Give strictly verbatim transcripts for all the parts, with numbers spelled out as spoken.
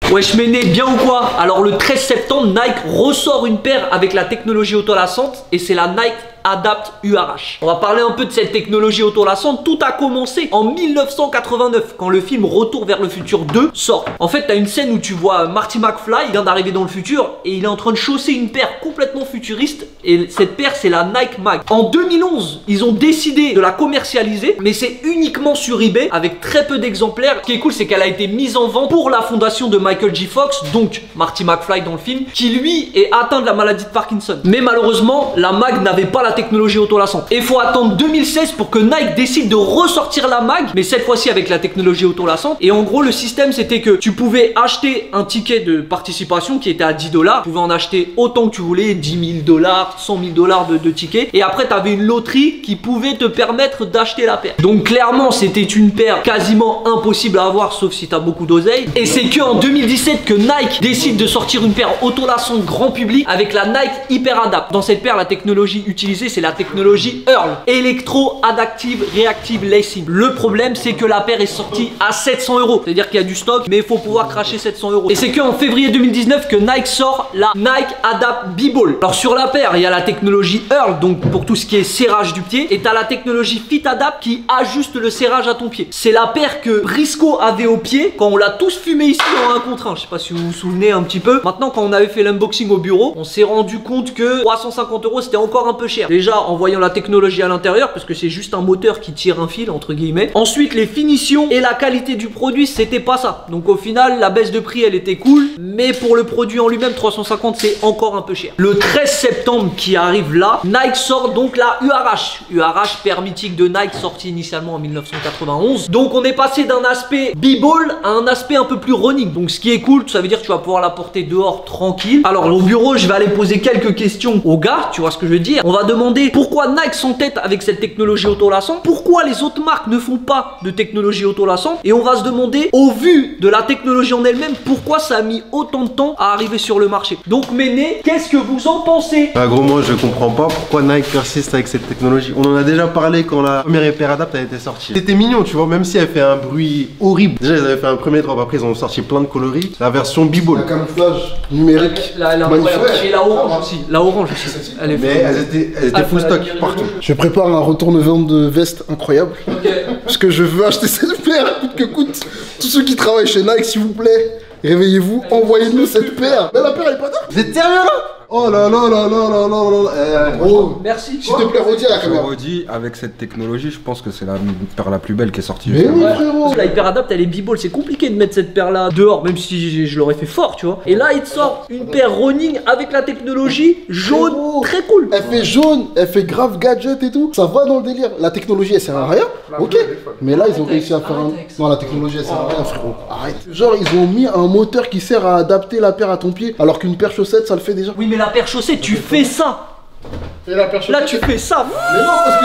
Wesh Méné, bien ou quoi? Alors le treize septembre, Nike ressort une paire avec la technologie autolassante et c'est la Nike Adapt U R H. On va parler un peu de cette technologie autolassante. Tout a commencé en mille neuf cent quatre-vingt-neuf quand le film Retour vers le futur deux sort. En fait, t'as une scène où tu vois Marty McFly, il vient d'arriver dans le futur et il est en train de chausser une paire complètement futuriste et cette paire c'est la Nike Mag. En deux mille onze, ils ont décidé de la commercialiser mais c'est uniquement sur eBay avec très peu d'exemplaires. Ce qui est cool, c'est qu'elle a été mise en vente pour la fondation de Michael J. Fox, donc Marty McFly dans le film, qui lui est atteint de la maladie de Parkinson. Mais malheureusement, la Mag n'avait pas la technologie autolassante. Et il faut attendre deux mille seize pour que Nike décide de ressortir la Mag, mais cette fois-ci avec la technologie autolassante. Et en gros, le système c'était que tu pouvais acheter un ticket de participation qui était à dix dollars. Tu pouvais en acheter autant que tu voulais, dix mille dollars, cent mille dollars de, de tickets. Et après, tu avais une loterie qui pouvait te permettre d'acheter la paire. Donc clairement, c'était une paire quasiment impossible à avoir, sauf si tu as beaucoup d'oseille. Et c'est que en deux mille dix-sept que Nike décide de sortir une paire autolassante grand public avec la Nike Hyper Adapt. Dans cette paire, la technologie utilisée, c'est la technologie E A R L, Electro Adaptive Reactive Lacing. Le problème, c'est que la paire est sortie à sept cents euros. C'est-à-dire qu'il y a du stock, mais il faut pouvoir cracher sept cents euros. Et c'est que en février deux mille dix-neuf que Nike sort la Nike Adapt B-Ball. Alors sur la paire, il y a la technologie E A R L, donc pour tout ce qui est serrage du pied, et tu as la technologie Fit Adapt qui ajuste le serrage à ton pied. C'est la paire que Briscoe avait au pied quand on l'a tous fumé ici en un contre un. Je sais pas si vous vous souvenez un petit peu. Maintenant, quand on avait fait l'unboxing au bureau, on s'est rendu compte que trois cent cinquante euros c'était encore un peu cher. Déjà en voyant la technologie à l'intérieur, parce que c'est juste un moteur qui tire un fil entre guillemets. Ensuite, les finitions et la qualité du produit, c'était pas ça. Donc au final, la baisse de prix elle était cool, mais pour le produit en lui-même, trois cent cinquante c'est encore un peu cher. Le treize septembre qui arrive là, Nike sort donc la U R H. U R H, paire mythique de Nike, sortie initialement en mille neuf cent quatre-vingt-onze. Donc on est passé d'un aspect b-ball à un aspect un peu plus running. Donc ce qui est cool, ça veut dire que tu vas pouvoir la porter dehors tranquille. Alors au bureau, je vais aller poser quelques questions aux gars, tu vois ce que je veux dire. On va demander pourquoi Nike s'entête avec cette technologie autolassante, pourquoi les autres marques ne font pas de technologie autolassante, et on va se demander, au vu de la technologie en elle-même, pourquoi ça a mis autant de temps à arriver sur le marché. Donc Méné, qu'est-ce que vous en pensez? Bah gros, moi je comprends pas pourquoi Nike persiste avec cette technologie. On en a déjà parlé quand la première Hyper Adapt a été sortie. C'était mignon, tu vois, même si elle fait un bruit horrible. Déjà ils avaient fait un premier drop, après ils ont sorti plein de coloris. La version B-Ball. Un camouflage numérique. La, la, magnifique. et la orange aussi. La orange aussi. Elle est Mais elles étaient, elles étaient full stock partout. Je prépare un retourne-vente de veste incroyable. Ok. Parce que je veux acheter cette paire, coûte que coûte. Tous ceux qui travaillent chez Nike, s'il vous plaît, réveillez-vous, envoyez-nous cette paire. Mais la paire, elle est pas dingue. Vous êtes sérieux là? Oh là là là là là là là là. Eh, gros, Merci. s'il te plaît, redis à la Je caméra. redis, avec cette technologie, je pense que c'est la paire la plus belle qui est sortie. Mais oui, Ouais. frérot. La Hyper Adapt elle est b-ball, c'est compliqué de mettre cette paire là dehors, même si je, je l'aurais fait fort, tu vois. Et là il te sort une paire running avec la technologie jaune, Frérot. très cool. Elle fait jaune, elle fait grave gadget et tout. Ça va dans le délire. La technologie, elle sert à rien. Ok. Mais là, ils ont réussi à faire un. Non, la technologie, elle sert à rien, frérot. Arrête. Genre, ils ont mis un moteur qui sert à adapter la paire à ton pied, alors qu'une paire chaussette, ça le fait déjà. Oui mais la paire chaussette, tu fais ça. Et la paire Là tu fais ça. Mais non, parce que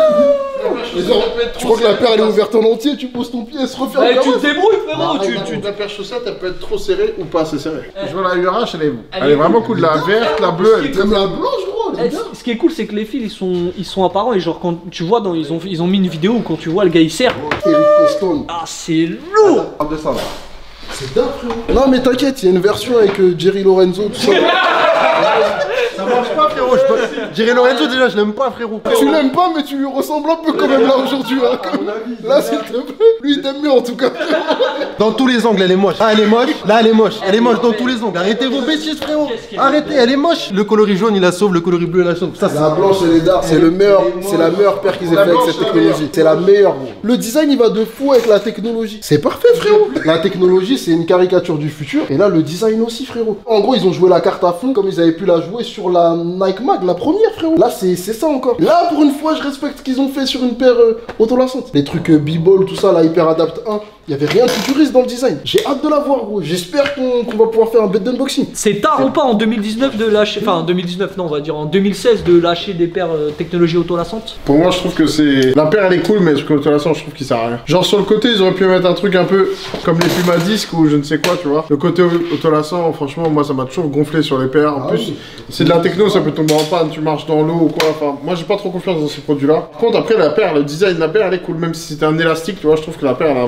tu veux. Tu crois que la paire elle est ouverte en entier, tu poses ton pied, elle se referme. Ouais, comme tu ça. te débrouilles frérot. Tu, tu, tu... La paire chaussette, elle peut être trop serrée ou pas assez serrée. Je vois la U R H, elle est, Elle elle est est vraiment cool. La verte, la bleue, elle est Même la blanche, gros, elle est Eh, bien. ce qui est cool c'est que les fils ils sont, ils sont apparents et genre quand tu vois dans, ils, ont, ils ont mis une vidéo où quand tu vois le gars il serre. Eric Coston. Ah c'est lourd. Parle de ça là. C'est dingue, frérot. Non, mais t'inquiète, il y a une version avec euh, Jerry Lorenzo, tout ça. Ça marche pas frérot, je peux... Jerry Lorenzo déjà je l'aime pas frérot. Tu l'aimes pas, mais tu lui ressembles un peu quand même là aujourd'hui. Hein, comme- Là, s'il te plaît. Lui, il t'aime mieux en tout cas. Dans tous les angles elle est moche. Ah elle est moche, là elle est moche, elle est moche dans tous les angles. Arrêtez vos bêtises frérot. Arrêtez, elle est moche. Le coloris jaune il la sauve, le coloris bleu il la sauve. Ça c'est... La blanche et les darks, c'est le meilleur, c'est la meilleure paire qu'ils aient fait avec cette technologie. C'est la meilleure. Gros. Le design, il va de fou avec la technologie. C'est parfait, frérot. La technologie, c'est une caricature du futur. Et là, le design aussi, frérot. En gros, ils ont joué la carte à fond comme ils avaient pu la jouer sur la Nike Mag, la première, frérot. Là, c'est c'est ça encore. Là, pour une fois, je respecte ce qu'ils ont fait sur une paire euh, autolassante. Les trucs euh, B-Ball, tout ça, la Hyper Adapt un. Il y avait rien de futuriste dans le design. J'ai hâte de la voir, gros. J'espère qu'on qu'on va pouvoir faire un bête d'unboxing. C'est tard ou pas en deux mille dix-neuf de lâcher, enfin en deux mille dix-neuf non on va dire en deux mille seize de lâcher des paires euh, technologie autolassantes. Pour moi, je trouve que c'est. La paire, elle est cool, mais sur le autolassant, je trouve qu'il sert à rien. Genre, sur le côté, ils auraient pu mettre un truc un peu comme les Puma Disc ou je ne sais quoi, tu vois. Le côté autolassant, franchement, moi, ça m'a toujours gonflé sur les paires. En Ah plus, oui. c'est de la techno, ça peut tomber en panne, tu marches dans l'eau ou quoi. Enfin, moi, j'ai pas trop confiance dans ces produits-là. Par contre, après, la paire, le design de la paire, elle est cool. Même si c'était un élastique, tu vois, je trouve que la paire, elle a un vrai flow.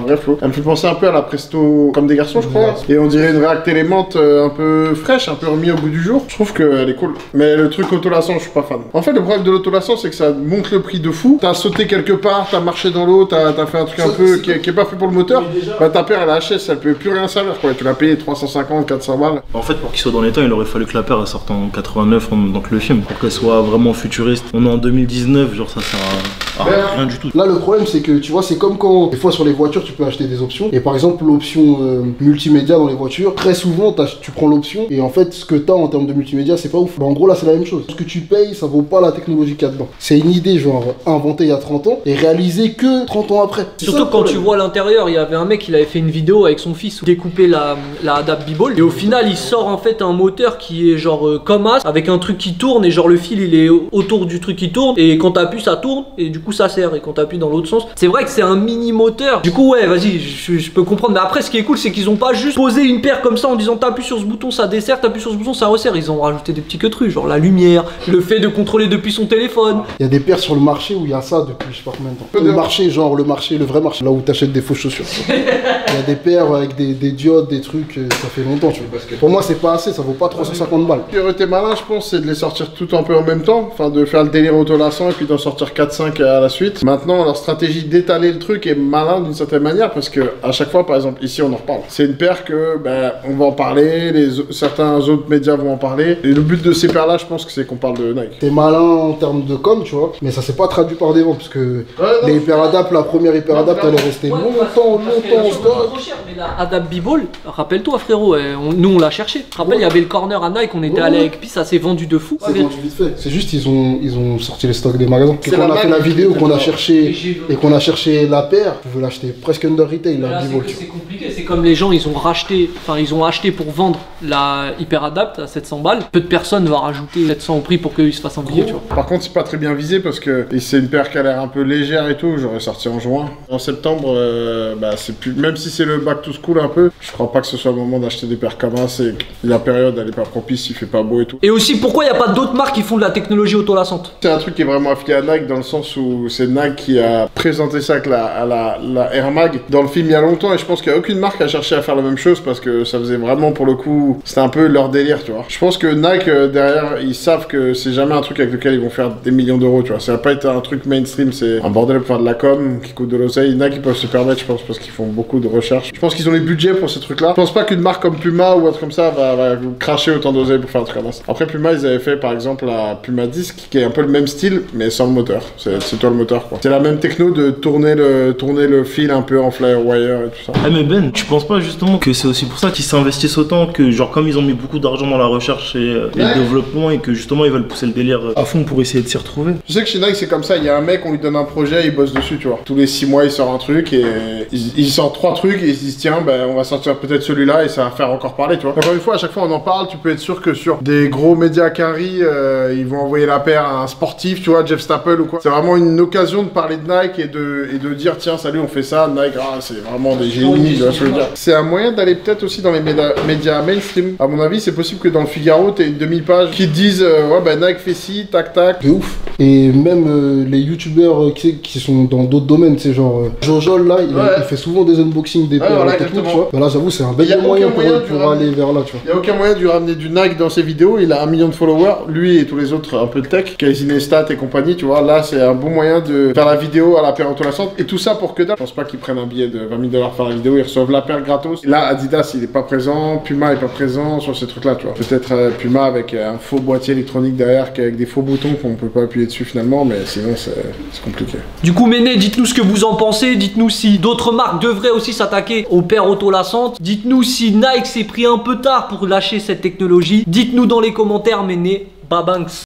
Elle me fait penser un peu à la Presto comme des garçons, je crois. Et on dirait une React Element euh, un peu fraîche, un peu remis au goût du jour. Je trouve qu'elle est cool. Mais le truc autolassant, je suis pas fan. En fait, le problème de l'autolassant, c'est que ça monte le prix de fou. T'as sauté quelque part, t'as marché dans l'eau, t'as as fait un truc un peu qui est, qui est pas fait pour le moteur. Bah ta paire, elle a H S, elle peut plus rien servir, quoi. Tu l'as payé trois cent cinquante, quatre cents balles. En fait, pour qu'il soit dans les temps, il aurait fallu que la paire elle sorte en quatre-vingt-neuf, donc le film, pour qu'elle soit vraiment futuriste. On est en deux mille dix-neuf, genre ça sert à, à rien du tout. Là, le problème, c'est que tu vois, c'est comme quand des fois sur les voitures, tu peux acheter des options. Et par exemple, l'option euh, multimédia dans les voitures, très souvent, tu prends l'option et en fait, ce que tu as en termes de multimédia, c'est pas ouf. Bah, en gros, là, c'est la même chose. Ce que tu payes, ça vaut pas la technologie qu'il y a dedans. C'est une idée, genre, inventée il y a trente ans et réalisée que trente ans après. Surtout quand tu vois l'intérieur, il y avait un mec, il avait fait une vidéo avec son fils où il découpait la, la Adapt B-Ball. Et au final, il sort en fait un moteur qui est genre euh, comme as, avec un truc qui tourne et genre le fil il est autour du truc qui tourne. Et quand t'appuies, ça tourne et du coup, ça sert. Et quand t'appuies dans l'autre sens, c'est vrai que c'est un mini moteur. Du coup, ouais, vas-y, je, je peux comprendre. Mais après, ce qui est cool, c'est qu'ils ont pas juste posé une paire comme ça en disant t'appuies sur ce bouton, ça dessert, t'appuies sur ce bouton, ça resserre. Ils ont rajouté des petits que trucs, genre la lumière, le fait de contrôler depuis son téléphone. Il y a des paires sur le marché où il y a ça depuis je sais pas combien de temps. Le marché, genre le marché, le vrai marché, là où t'achètes des fausses chaussures. Il y a des paires avec des, des diodes, des trucs, ça fait longtemps, tu vois. Pour moi, c'est pas assez, ça vaut pas trois cent cinquante balles. Ce qui aurait été malin, je pense, c'est de les sortir tout un peu en même temps, enfin de faire le délire autolassant et puis d'en sortir quatre cinq à la suite. Maintenant, leur stratégie d'étaler le truc est malin d'une certaine manière parce que à chaque fois, par exemple, ici on en reparle. C'est une paire que, ben, on va en parler, les, certains autres médias vont en parler. Et le but de ces paires-là, je pense que c'est qu'on parle de Nike. C'est malin en termes de com, tu vois, mais ça s'est pas traduit par des ventes parce que ouais, les HyperAdapt, la première HyperAdapt, elle est restée longtemps, longtemps en stock. Mais la Adapt B-Ball, rappelle-toi frérot, on, nous on l'a cherché. Tu te rappelles, il y avait le corner à Nike, on était ouais, allé avec Pi, ça s'est vendu de fou. C'est vendu vite fait. C'est juste ils ont ils ont sorti les stocks des magasins. Et quand on a fait la vidéo, qu'on a cherché et qu'on a cherché la paire, vous pouvez l'acheter presque under retail la B-Ball. C'est compliqué, c'est comme les gens ils ont racheté, enfin ils ont acheté pour vendre la HyperAdapt à sept cents balles. Peu de personnes vont rajouter sept cents au prix pour qu'ils se fassent un billet, tu vois. Par contre, c'est pas très bien visé parce que c'est une paire qui a l'air un peu légère et tout. J'aurais sorti en juin. En septembre, euh, bah c'est plus. Même si c'est le back to school un peu, je crois pas que ce soit le moment d'acheter des paires comme ça. C'est la période, elle est pas propice, il fait pas beau et tout. Et aussi, pourquoi il y a pas d'autres marques qui font de la technologie autolassante? C'est un truc qui est vraiment affilié à Nike dans le sens où c'est Nike qui a présenté ça avec la, à la, la Air Mag dans le film il y a longtemps et je pense qu'il y a aucune marque a cherché à faire la même chose parce que ça faisait vraiment pour le coup, c'était un peu leur délire, tu vois. Je pense que Nike euh, derrière, ils savent que c'est jamais un truc avec lequel ils vont faire des millions d'euros, tu vois. Ça va pas être un truc mainstream, c'est un bordel pour faire de la com qui coûte de l'oseille. Nike ils peuvent se permettre, je pense, parce qu'ils font beaucoup de recherche. Je pense qu'ils ont les budgets pour ces trucs-là. Je pense pas qu'une marque comme Puma ou un truc comme ça va, va cracher autant d'oseille pour faire un truc comme ça. Après Puma, ils avaient fait par exemple la Puma Disc qui est un peu le même style mais sans le moteur. C'est toi le moteur quoi. C'est la même techno de tourner le, tourner le fil un peu en Flywire et tout ça. Ah mais Ben, tu penses pas justement que c'est aussi pour ça qu'ils s'investissent autant, que genre comme ils ont mis beaucoup d'argent dans la recherche et, euh, et le développement et que justement ils veulent pousser le délire à fond pour essayer de s'y retrouver? Je sais que chez Nike c'est comme ça, il y a un mec, on lui donne un projet, il bosse dessus, tu vois. Tous les six mois il sort un truc et il, il sort trois trucs et il se dit tiens ben on va sortir peut-être celui-là et ça va faire encore parler, tu vois. Encore une fois, à chaque fois on en parle, tu peux être sûr que sur des gros médias carry, euh, ils vont envoyer la paire à un sportif, tu vois, Jeff Staple ou quoi. C'est vraiment une occasion de parler de Nike et de, et de dire tiens salut on fait ça, Nike, ah c'est vraiment des génies, tu vois ce que je veux dire. C'est un moyen d'aller peut-être aussi dans les médias, médias mainstream. À mon avis, c'est possible que dans le Figaro, t'aies une demi-page qui te disent euh, ouais ben Nike fait ci, tac tac. De ouf. Et même euh, les youtubeurs euh, qui, qui sont dans d'autres domaines, tu sais, genre euh, Jojol là, il, ouais. il fait souvent des unboxings des ouais, paires voilà, techniques, tu vois. Bah là, j'avoue, c'est un bel moyen pour, moyen pour aller vers là, tu vois. Il y a aucun moyen de lui ramener du Nike dans ses vidéos. Il a un million de followers, lui et tous les autres un peu de tech, Casinestat et compagnie, tu vois. Là, c'est un bon moyen de faire la vidéo à la paire autolassante et tout ça pour que dalle. Je pense pas qu'ils prennent un billet de vingt mille dollars pour la vidéo, ils reçoivent la paire gratos. Là, Adidas, il est pas présent, Puma est pas présent sur ces trucs-là, tu vois. Peut-être euh, Puma avec un faux boîtier électronique derrière, avec des faux boutons qu'on peut pas appuyer dessus finalement, mais sinon c'est compliqué. Du coup, Méné, dites-nous ce que vous en pensez. Dites-nous si d'autres marques devraient aussi s'attaquer aux paires autolassantes. Dites-nous si Nike s'est pris un peu tard pour lâcher cette technologie. Dites-nous dans les commentaires, Méné. Babanks.